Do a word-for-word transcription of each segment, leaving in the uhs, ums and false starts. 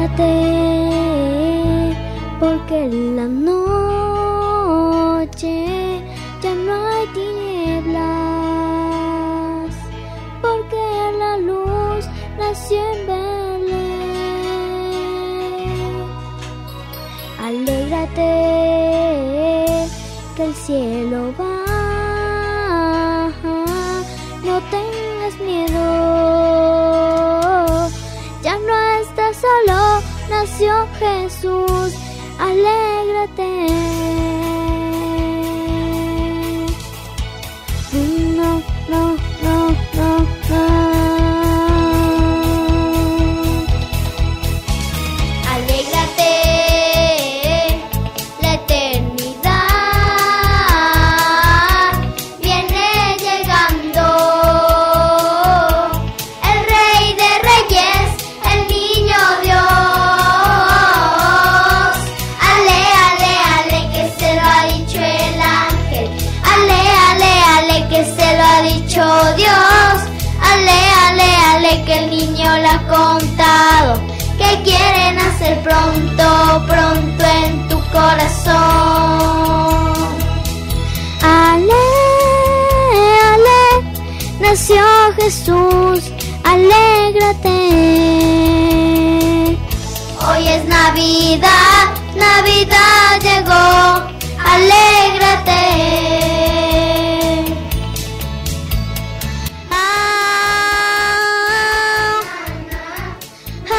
Alégrate, porque en la noche ya no hay tinieblas, porque la luz nació en Belén. Alégrate, que el cielo baja, no tengas miedo, ya no estás solo, nació Jesús, alégrate. No, no, no, no, no. Alégrate, la eternidad viene llegando. El Rey de Reyes, el Niño Dios. Ale, ale, ale, que se lo ha dicho el ángel. Ale, ale, ale, que se lo ha dicho Dios. Ale, ale, ale, que el niño lo ha contado, que quiere nacer pronto, pronto en tu corazón. Ale, ale, nació Jesús, alégrate. Hoy es Navidad, Navidad llegó, alégrate. Ah, ah,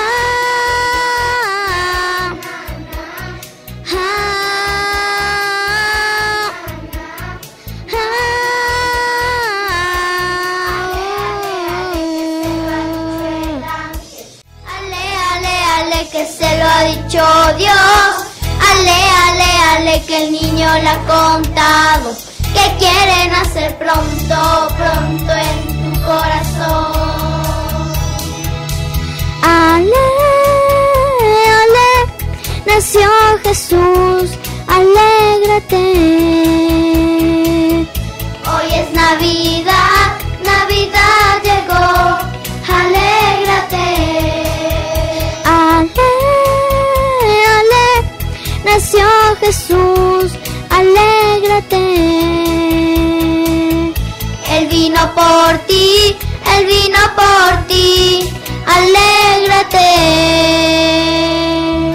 Ale, ale, ale, que se lo ha dicho Dios. Ale, ale, ale, que el niño le ha contado, que quiere nacer pronto, pronto en tu corazón. ale, ale, nació Jesús, alégrate. Hoy es Navidad, Navidad llegó, alégrate. Ale, ale, nació Jesús, alégrate. Él vino por ti, Él vino por ti, alégrate.